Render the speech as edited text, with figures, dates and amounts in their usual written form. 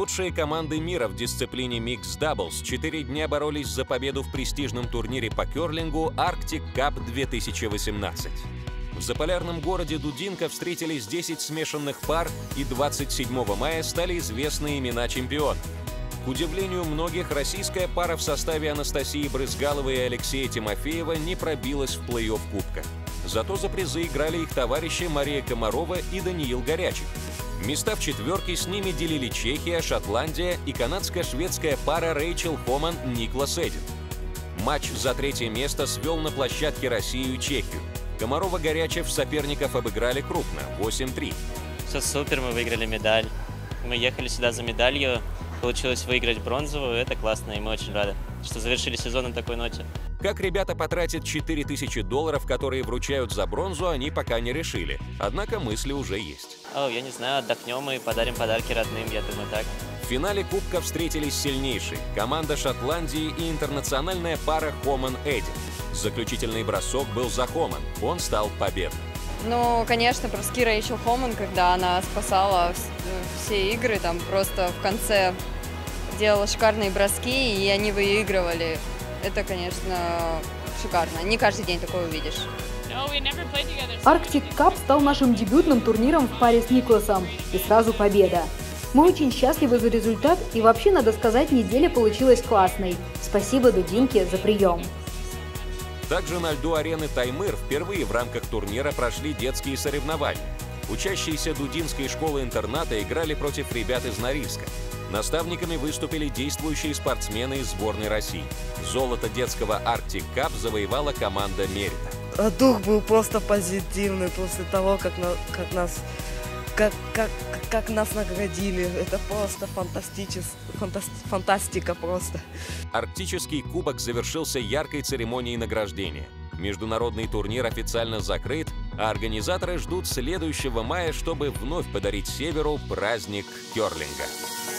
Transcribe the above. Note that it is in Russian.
Лучшие команды мира в дисциплине Mixed Doubles 4 дня боролись за победу в престижном турнире по керлингу Arctic Cup 2018. В заполярном городе Дудинка встретились 10 смешанных пар, и 27 мая стали известны имена чемпионов. К удивлению многих, российская пара в составе Анастасии Брызгаловой и Алексея Тимофеева не пробилась в плей-офф Кубка. Зато за призы играли их товарищи Мария Комарова и Даниил Горячих. Места в четверке с ними делили Чехия, Шотландия и канадско-шведская пара Рэйчел Хоман-Никлас Эдин. Матч за третье место свел на площадке Россию и Чехию. Комарова-Горячев соперников обыграли крупно – 8-3. Все супер, мы выиграли медаль. Мы ехали сюда за медалью, получилось выиграть бронзовую, это классно, и мы очень рады, что завершили сезон на такой ноте. Как ребята потратят $4000, которые вручают за бронзу, они пока не решили. Однако мысли уже есть. Я не знаю, отдохнем и подарим подарки родным, я думаю, так. В финале Кубка встретились сильнейшие – команда Шотландии и интернациональная пара Хоман-Эдин. Заключительный бросок был за Хоман, он стал победным. Ну, конечно, броски Рэйчел Хоман, когда она спасала все игры, там просто в конце делала шикарные броски, и они выигрывали. Это, конечно, шикарно. Не каждый день такое увидишь. Arctic Cup стал нашим дебютным турниром в паре с Никласом. И сразу победа. Мы очень счастливы за результат, и вообще, надо сказать, неделя получилась классной. Спасибо Дудинке за прием. Также на льду арены Таймыр впервые в рамках турнира прошли детские соревнования. Учащиеся Дудинской школы-интерната играли против ребят из Норильска. Наставниками выступили действующие спортсмены из сборной России. Золото детского Arctic Cup завоевала команда Мерита. Дух был просто позитивный после того, как нас наградили. Это просто фантастика просто. Арктический кубок завершился яркой церемонией награждения. Международный турнир официально закрыт, а организаторы ждут следующего мая, чтобы вновь подарить Северу праздник керлинга.